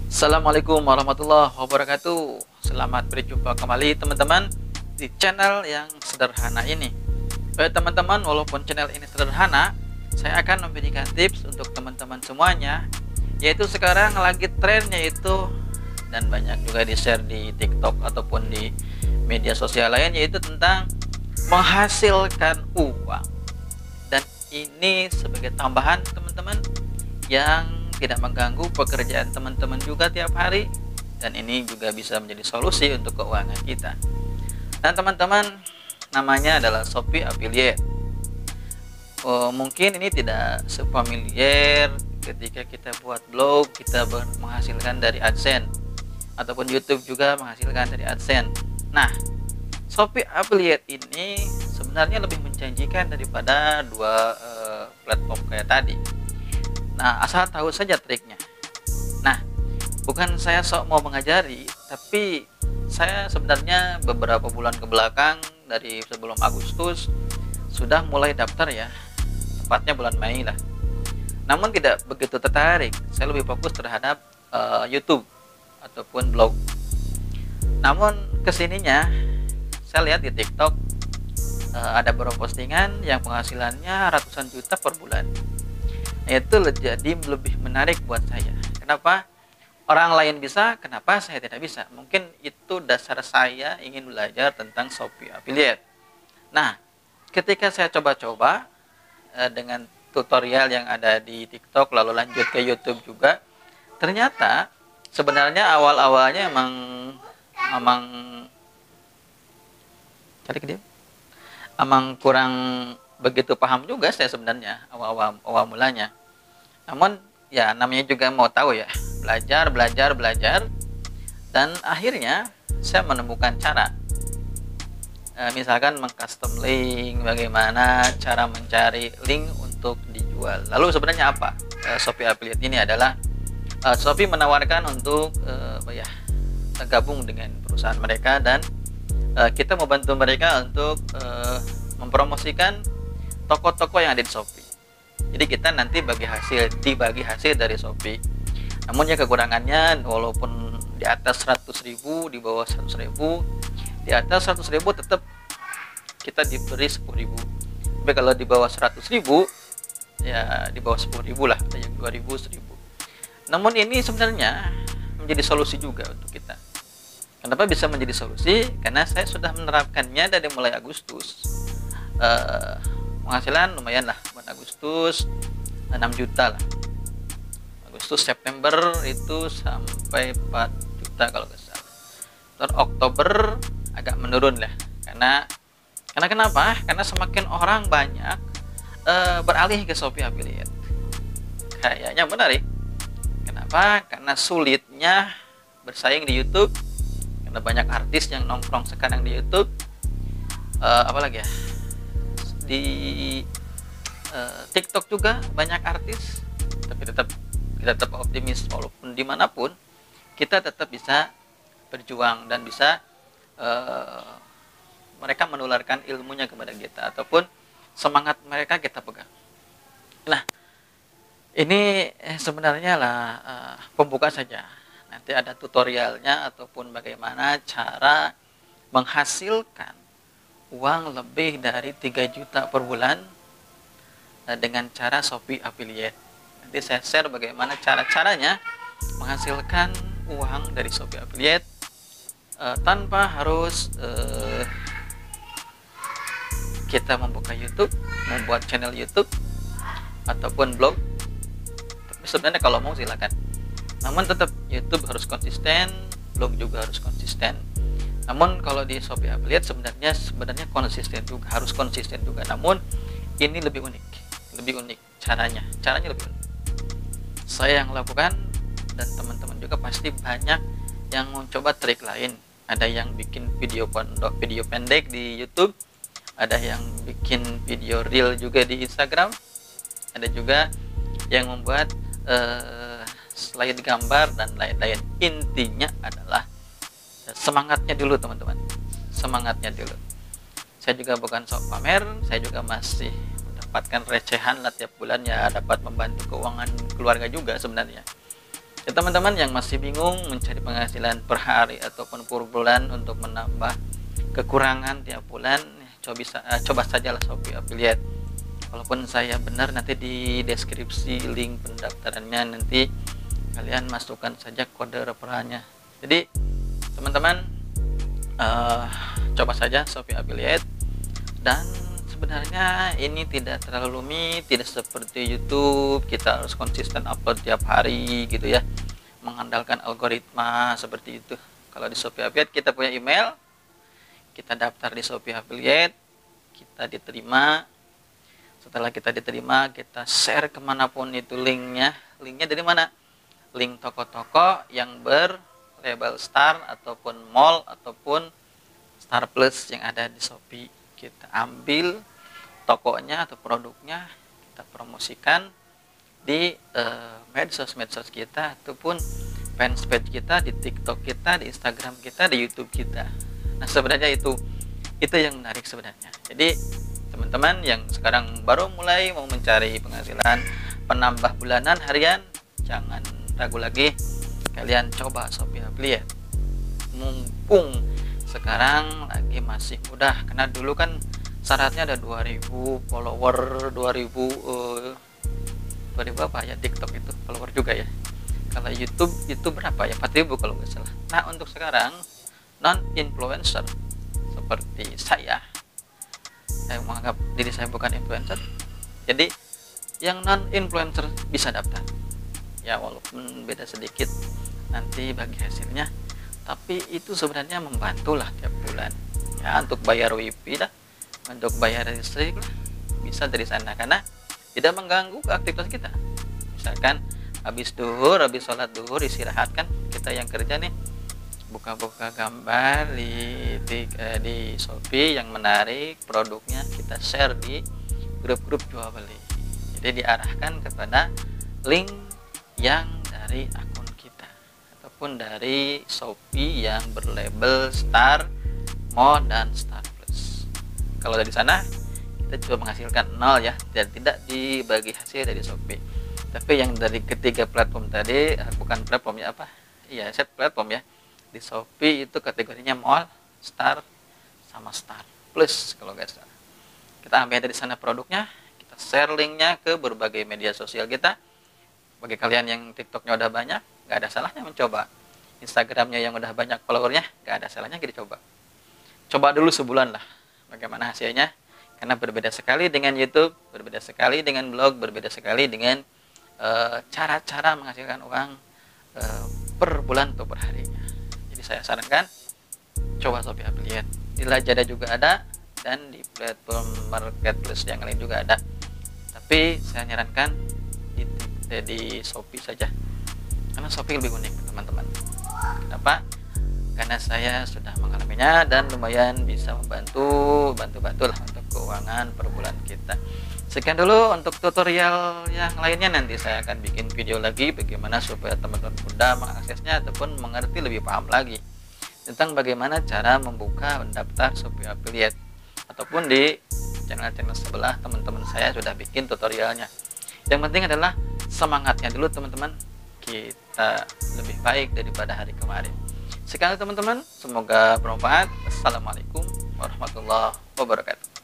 Assalamualaikum warahmatullahi wabarakatuh. Selamat berjumpa kembali teman-teman di channel yang sederhana ini. Teman-teman, walaupun channel ini sederhana, saya akan memberikan tips untuk teman-teman semuanya, yaitu sekarang lagi tren, yaitu dan banyak juga di share di TikTok ataupun di media sosial lain, yaitu tentang menghasilkan uang. Dan ini sebagai tambahan teman-teman yang tidak mengganggu pekerjaan teman-teman juga tiap hari, dan ini juga bisa menjadi solusi untuk keuangan kita. Dan teman-teman, namanya adalah Shopee Affiliate. Mungkin ini tidak sefamiliar ketika kita buat blog, kita menghasilkan dari AdSense, ataupun YouTube juga menghasilkan dari AdSense. Nah, Shopee Affiliate ini sebenarnya lebih menjanjikan daripada dua platform kayak tadi. Nah, asal tahu saja triknya. Nah, bukan saya sok mau mengajari, tapi saya sebenarnya beberapa bulan ke belakang, dari sebelum Agustus, sudah mulai daftar ya, tepatnya bulan Mei lah. Namun tidak begitu tertarik, saya lebih fokus terhadap YouTube ataupun blog. Namun kesininya, saya lihat di TikTok ada beberapa postingan yang penghasilannya ratusan juta per bulan. Itu jadi lebih menarik buat saya. Kenapa orang lain bisa, kenapa saya tidak bisa? Mungkin itu dasar saya ingin belajar tentang Shopee Affiliate. Nah, ketika saya coba-coba dengan tutorial yang ada di TikTok, lalu lanjut ke YouTube juga, ternyata sebenarnya awal-awalnya emang cari ke dia, emang kurang begitu paham juga saya sebenarnya awal mulanya. Namun ya namanya juga mau tahu ya, belajar dan akhirnya saya menemukan cara, misalkan mengcustom link, bagaimana cara mencari link untuk dijual. Lalu sebenarnya apa Shopee Affiliate ini adalah Shopee menawarkan untuk tergabung dengan perusahaan mereka, dan kita membantu mereka untuk mempromosikan toko-toko yang ada di Shopee. Jadi kita nanti dibagi hasil dari Shopee. Namun ya kekurangannya, walaupun di atas 100.000, di bawah 100.000, di atas 100.000 tetap kita diberi 10.000. Tapi kalau di bawah 100.000, ya di bawah 10.000 lah, ada yang 2.000, 1.000. Namun ini sebenarnya menjadi solusi juga untuk kita. Kenapa bisa menjadi solusi? Karena saya sudah menerapkannya dari mulai Agustus. Penghasilan lumayan lah buat Agustus, 6 juta lah. Agustus, September itu sampai 4 juta kalau nggak salah. Terus Oktober agak menurun lah, karena kenapa? Karena semakin orang banyak beralih ke Shopee Affiliate. Kayaknya menarik. Kenapa? Karena sulitnya bersaing di YouTube, karena banyak artis yang nongkrong sekarang di YouTube. Apalagi ya, di TikTok juga banyak artis, tapi kita tetap optimis, walaupun dimanapun kita tetap bisa berjuang dan bisa mereka menularkan ilmunya kepada kita, ataupun semangat mereka kita pegang. Nah, ini sebenarnya lah pembuka saja. Nanti ada tutorialnya ataupun bagaimana cara menghasilkan uang lebih dari 3 juta per bulan dengan cara Shopee Affiliate. Nanti saya share bagaimana cara-caranya menghasilkan uang dari Shopee Affiliate tanpa harus kita membuka YouTube, membuat channel YouTube ataupun blog. Tapi sebenarnya kalau mau silakan. Namun tetap YouTube harus konsisten, blog juga harus konsisten. Namun kalau di Shopee Affiliate sebenarnya konsisten juga, harus konsisten juga. Namun ini lebih unik caranya lebih unik. Saya yang lakukan, dan teman-teman juga pasti banyak yang mencoba trik lain. Ada yang bikin video pendek di YouTube, ada yang bikin video reel juga di Instagram, ada juga yang membuat slide gambar dan lain-lain. Intinya adalah semangatnya dulu teman-teman, semangatnya dulu. Saya juga bukan sok pamer, saya juga masih mendapatkan recehan lah tiap bulan, ya dapat membantu keuangan keluarga juga sebenarnya. Ya teman-teman yang masih bingung mencari penghasilan per hari ataupun per bulan untuk menambah kekurangan tiap bulan, coba sajalah Shopee Affiliate. Walaupun saya benar, nanti di deskripsi link pendaftarannya nanti kalian masukkan saja kode referralnya. Jadi teman-teman coba saja Shopee Affiliate. Dan sebenarnya ini tidak terlalu rumit, tidak seperti YouTube kita harus konsisten upload tiap hari gitu ya, mengandalkan algoritma seperti itu. Kalau di Shopee Affiliate kita punya email, kita daftar di Shopee Affiliate, kita diterima. Setelah kita diterima, kita share kemanapun itu linknya. Linknya dari mana? Link toko-toko yang berlabel Star ataupun Mall ataupun Star Plus yang ada di Shopee. Kita ambil tokonya atau produknya, kita promosikan di medsos kita ataupun fanpage kita, di TikTok kita, di Instagram kita, di YouTube kita. Nah sebenarnya itu yang menarik sebenarnya. Jadi teman-teman yang sekarang baru mulai mau mencari penghasilan penambah bulanan harian, jangan ragu lagi, kalian coba Shopee Affiliate. Mumpung sekarang lagi masih mudah, karena dulu kan syaratnya ada 2000 follower, 2000 apa ya, TikTok itu follower juga ya. Kalau YouTube itu berapa ya, 4000 kalau nggak salah. Nah untuk sekarang non influencer seperti saya menganggap diri saya bukan influencer, jadi yang non influencer bisa daftar ya, walaupun beda sedikit nanti bagi hasilnya, tapi itu sebenarnya membantu lah tiap bulan ya, untuk bayar wifi lah, untuk bayar listrik lah, bisa dari sana karena tidak mengganggu aktivitas kita. Misalkan habis duhur, habis sholat duhur istirahat kan, kita yang kerja nih buka-buka gambar di Shopee yang menarik, produknya kita share di grup-grup jual beli. Jadi diarahkan kepada link yang dari akun kita ataupun dari Shopee yang berlabel Star, Mall, dan Star Plus. Kalau dari sana kita coba menghasilkan nol ya, dan tidak dibagi hasil dari Shopee. Tapi yang dari ketiga platform tadi, bukan platform ya, apa? Iya, set platform ya. Di Shopee itu kategorinya Mall, Star, sama Star Plus kalau nggak salah. Kita ambil dari sana produknya, kita share linknya ke berbagai media sosial kita. Bagi kalian yang TikToknya udah banyak, nggak ada salahnya mencoba. Instagramnya yang udah banyak followernya, nggak ada salahnya kita coba. Coba dulu sebulan lah, bagaimana hasilnya. Karena berbeda sekali dengan YouTube, berbeda sekali dengan blog, berbeda sekali dengan cara-cara menghasilkan uang per bulan atau per harinya. Jadi saya sarankan coba Shopee Affiliate. Di Lazada juga ada, dan di platform marketplace yang lain juga ada. Tapi saya nyarankan di Shopee saja, karena Shopee lebih unik teman-teman. Kenapa? Karena saya sudah mengalaminya dan lumayan bisa bantu lah untuk keuangan per bulan kita. Sekian dulu untuk tutorial yang lainnya, nanti saya akan bikin video lagi bagaimana supaya teman-teman mudah mengaksesnya ataupun mengerti lebih paham lagi tentang bagaimana cara membuka mendaftar Shopee Affiliate, ataupun di channel-channel sebelah teman-teman saya sudah bikin tutorialnya. Yang penting adalah semangatnya dulu teman-teman, kita lebih baik daripada hari kemarin. Sekian teman-teman, semoga bermanfaat. Assalamualaikum warahmatullahi wabarakatuh.